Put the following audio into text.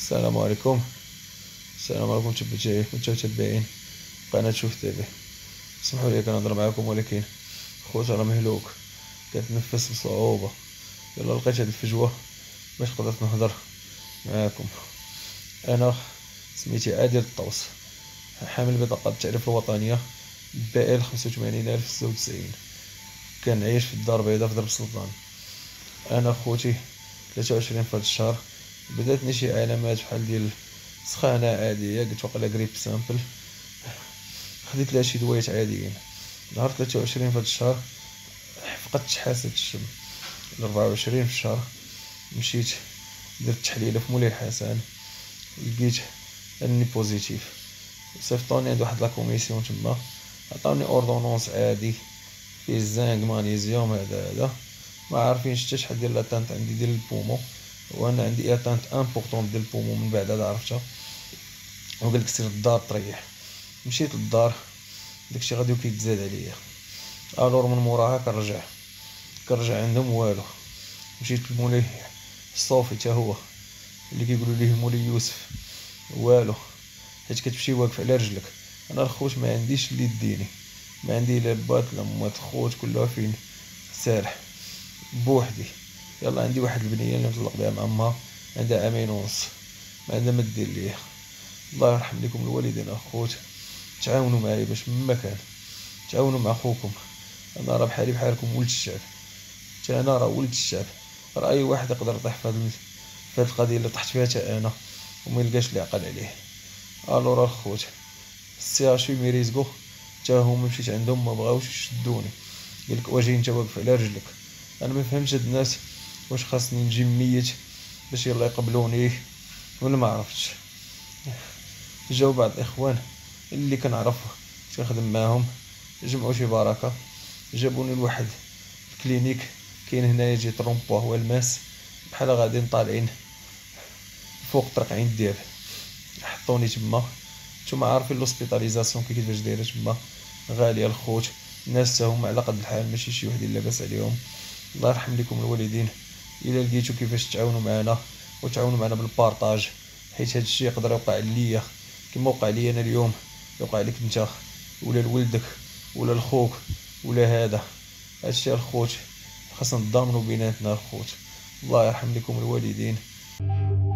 السلام عليكم. السلام عليكم متابعين قناة شوف تيفي. اسمحوا لي كنهضر معكم، ولكن خوت راه مهلوك، كنتنفس بصعوبة. يلا لقيت هاد الفجوة باش قدرت نهضر معاكم. انا سميتي عادل الطوس، حامل بطاقة التعريف الوطنية BL 85096. كنعيش في الدار البيضاء في درب السلطان. انا خوتي 23 في هاد الشهر بداتني شي علامات بحال ديال سخانة عادية، قلت واقيلا غريب سامبل. خديت لها شي دوايات عاديين. نهار 23 في هاد الشهر فقدت حاسة الشم. 24 في الشهر مشيت درت تحليلة في مولاي الحسن، لقيت اني بوزيتيف. صيفطوني عند واحد لاكوميسيون تما، عطاوني اوردونونس عادي فيه الزنك مغنيزيوم هذا. ما عارفينش حتى شحال ديال لاتانت عندي ديال البومو، وانا عندي اتانت امبورطون ديال البومو من بعد هذا عرفتها. وقالك سير للدار تريح. مشيت للدار، داكشي غادي كيتزاد عليا. الور من موراها كنرجع عندهم والو. مشيت لمولاي الصوفي حتى هو اللي كيقولوا ليه مولاي يوسف، والو. حيت كتمشي واقف على رجلك. انا الخوت ما عنديش اللي يديني، ما عندي لا بات لا مات، الخوت كلها فين سارح بوحدي. يلا عندي واحد البنيه اللي مطلق بها مع امها، عندها عامين ونص، ما عندها ما دير ليا. الله يرحم لكم الوالدين اخوت، تعاونوا معايا باش مما كان، تعاونوا مع خوكم. انا راه بحالي بحالكم، ولد الشعب. حتى انا راه ولد الشعب. راه اي واحد يقدر يطيح في هاد القضيه اللي طحت فيها حتى انا، وما يلقاش اللي يعقل عليه. الو راه الخوت السي ميريزكو حتى هما مشيت عندهم ما بغاوش يشدوني. قالك واجي انت واقف على رجلك. انا ما فهمتش هاد الناس، واش خاصني نجي ميت باش يلا يقبلوني ولا ما عرفتش. جاو بعض الاخوان اللي كنعرف كنخدم معاهم، جمعوا شي بركه، جابوني لواحد الكلينيك كاين هنايا جي طرومبوه والماس، بحال غاديين طالعين فوق طريق عين الدياب. حطوني تما. نتوما عارفين لوسبيتاليزاسيون كيفاش دايره تما، غاليه الخوت. الناس تا هما على قد الحال، ماشي شي وحدين لاباس عليهم. الله يرحم لكم الوالدين. الا لقيتو كيفاش تعاونوا معنا وتعاونوا معنا بالبارطاج، حيت هاد الشيء يقدر يوقع ليا كما وقع لي انا اليوم، يوقع لك انت ولا لولدك ولا لخوك ولا هذا. هادشي الخوت خاصنا نضامنوا بيناتنا الخوت. الله يرحم لكم الوالدين.